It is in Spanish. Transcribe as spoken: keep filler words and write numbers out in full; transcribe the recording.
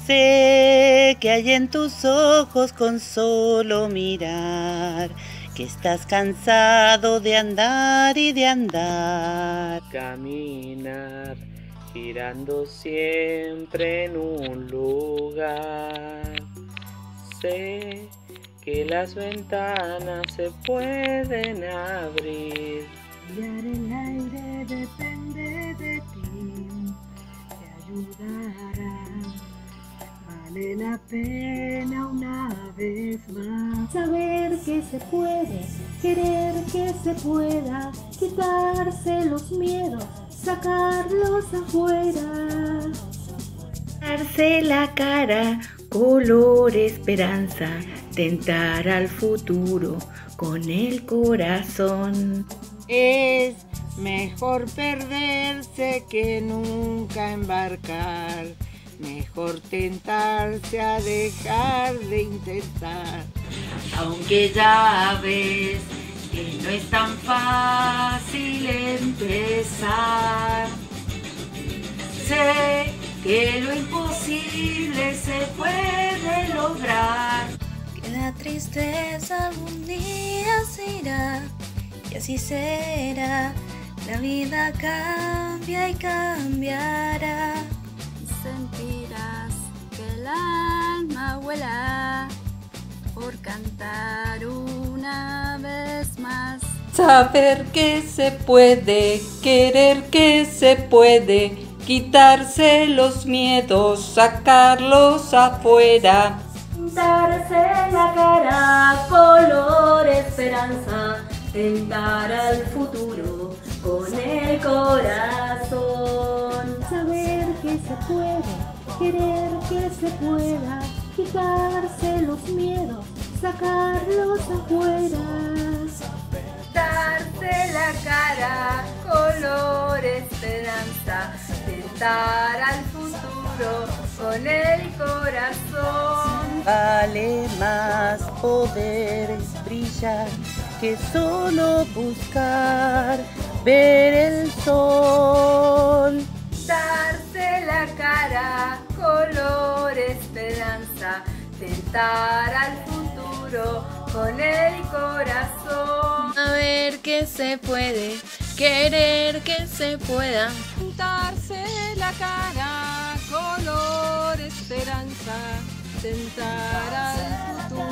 Sé que hay en tus ojos con solo mirar, que estás cansado de andar y de andar. Caminar, girando siempre en un lugar. Sé que las ventanas se pueden abrir. Mirar el aire depende de ti, te ayudará. Vale la pena una vez más saber que se puede, querer que se pueda, quitarse los miedos, sacarlos afuera. Darse la cara, color esperanza, tentar al futuro con el corazón. Es mejor perderse que nunca embarcar. Mejor tentarse a dejar de intentar. Aunque ya ves que no es tan fácil empezar, sé que lo imposible se puede lograr. Que la tristeza algún día se irá, y así será. La vida cambia y cambiará. Sentirás que el alma vuela por cantar una vez más. Saber que se puede, querer que se puede, quitarse los miedos, sacarlos afuera. Darse la cara, color esperanza, tentar al futuro con el corazón. Saber que se puede, querer que se pueda, quitarse los miedos, sacarlos afuera. Darse la cara, color esperanza, tentar al futuro con el corazón. Vale más poder brillar que solo buscar ver el sol. Darse la cara, color esperanza, tentar al futuro con el corazón. Saber que se puede, querer que se pueda. Pintarse la cara, color esperanza, tentar al futuro.